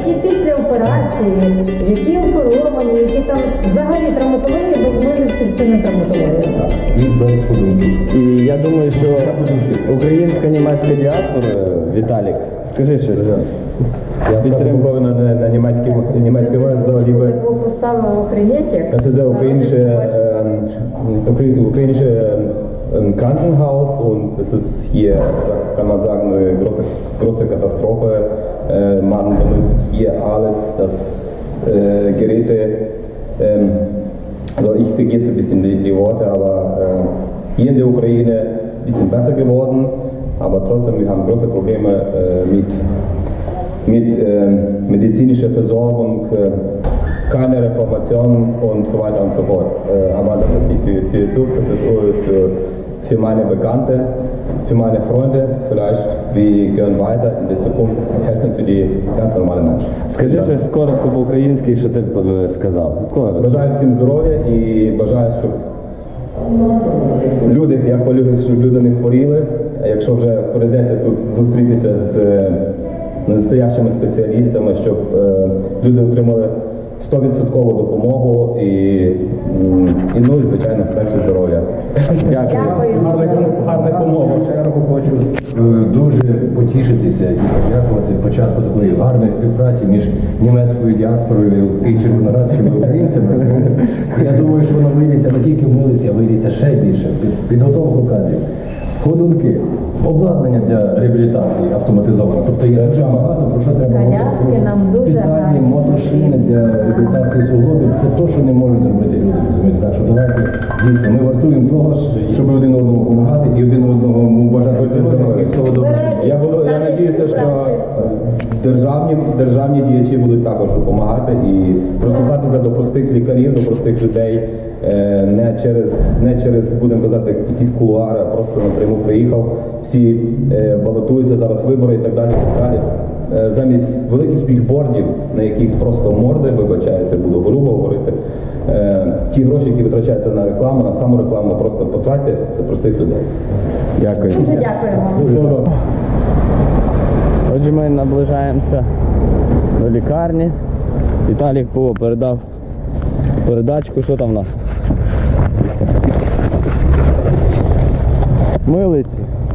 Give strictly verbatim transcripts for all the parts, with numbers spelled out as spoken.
які після операції, які оперовані, які там взагалі травматологія, без милиців це не травматологія. І без ходунків. І я думаю, що українська німецька діаспора, Віталік, скажи щось. Я підтримую на, на, на німецькій німецькій мові взагалі би. Таку поставив охренеть. Das ist ein ukrainische, ähm, ukrainische ähm, Krankenhaus und es ist hier, kann man sagen, eine große, große Katastrophe. Äh, man benutzt hier alles, das äh, Geräte, ähm, also ich vergesse ein bisschen die, die Worte, aber äh, hier in der Ukraine ist es ein bisschen besser geworden, aber trotzdem, wir haben große Probleme äh, mit mit äh, medizinischer Versorgung, äh, keine Reformation und so weiter und so fort. Äh, aber das ist nicht für, für TÜV, das ist für, für meine Bekannte, für meine Freunde. Vielleicht wir gehen weiter in der Zukunft, helfen für die ganz normalen Menschen. Скажи щось коротко по-українськи, що ти б сказав. Коротко. Бажаю всім здоров'я і бажаю, щоб люди, я хвилююся, щоб люди не хворіли. Якщо вже прийдеться тут зустрітися з настоящими спеціалістами, щоб е, люди отримали сто відсотків допомогу і, і, ну, і звичайно, краще здоров'я. Дякую. Гарних, гарних умов. чергу хочу дуже потішитися і подякувати початку такої гарної співпраці між німецькою діаспорою і червонорадськими українцями. Я думаю, що воно вийдеться не тільки в милиці, а вийдеться ще більше. Підготовку кадрів, ходунки, обладнання для реабілітації автоматизоване. Тобто є дуже багато, про що треба Коляски нам дуже спеціальні гарні. мотошини для реабілітації суглобів. Це те, що не можуть зробити люди, розумієте. Так що давайте, дійсно, ми вартуємо того, щоб один одному допомагати і один одному бажати здоров'я і всього доброго. Я, буду, я надіюся, що державні, державні діячі будуть також допомагати і прислухатися до простих лікарів, до простих людей, не через, не через, будемо казати, якісь кулуари, а просто напряму приїхав, всі балотуються зараз вибори і так далі, і так далі. Замість великих бігбордів, на яких просто морди, вибачаюся, буду грубо говорити, ті гроші, які витрачаються на рекламу, на саму рекламу, просто потратьте для простих людей. Дякую. Дуже дякуємо. Все добре. Отже, ми наближаємося до лікарні. Віталік Пуво передав передачку. Що там в нас? Милиці.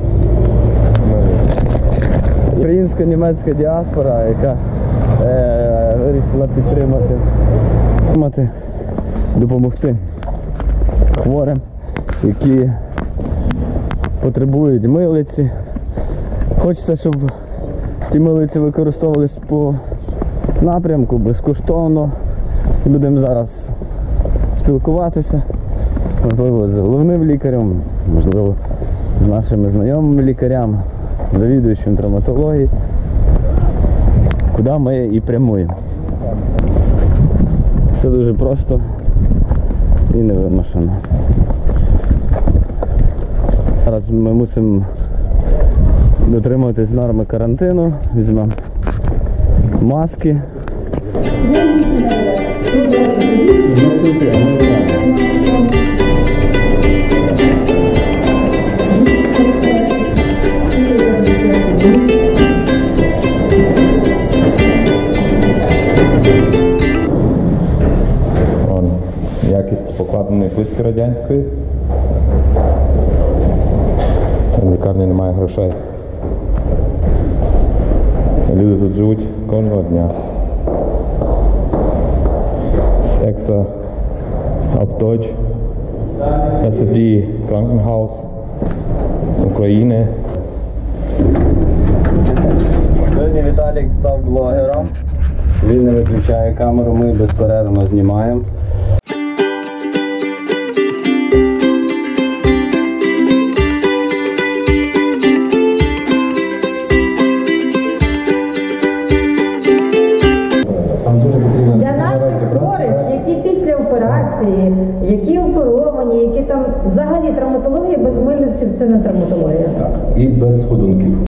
Українсько-німецька діаспора, яка е, вирішила підтримати, підтримати, допомогти хворим, які потребують милиці. Хочеться, щоб ті милиці використовувались по напрямку безкоштовно. Будемо зараз спілкуватися, можливо, з головним лікарем, можливо, з нашими знайомими лікарями, завідуючим травматології, куди ми і прямуємо. Все дуже просто і невимушено. Зараз ми мусимо дотримуватись норми карантину, візьмемо маски. Вон, якість покладеної плитки радянської. В лікарні немає грошей. Люди тут живуть кожного дня. Das ist extra auf Deutsch. Das ist die Krankenhaus України. Сьогодні Віталік став блогером. Він не виключає камеру, ми безперервно знімаємо. Для наших хворих, які після операції, які оперовані, які там взагалі травматологія без мильниців це не травматологія. Так, і без ходунків.